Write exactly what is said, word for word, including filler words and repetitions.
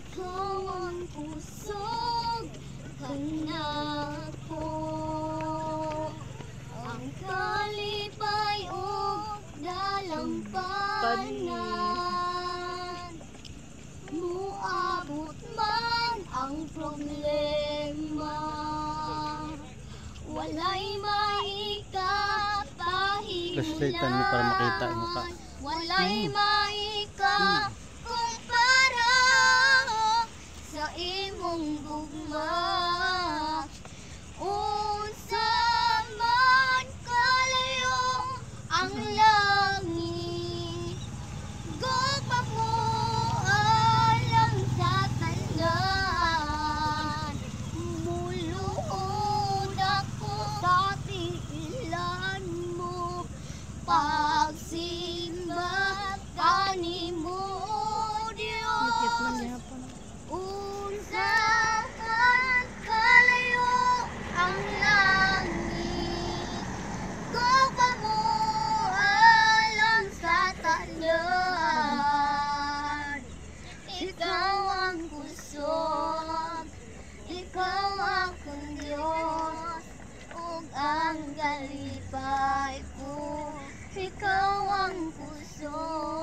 ikaw ang kusog kanako. Ang kalipay o dalampanan, muabot man ang problema, walay Flashlightan mo para makita ang mukha. walay maika-kumpara sa imong gugma. Unsa man kalayo ang langit, gugma mo alam sa tanan. Muluod ako sa tiilan mo, pagsimba kanimo Dios. Unsa man kalayo ang langit, gugma mo alam sa tanan. Ikaw ang kusog, ikaw akong Diyos, ug ang galipay ko. Ikaw ang kusog.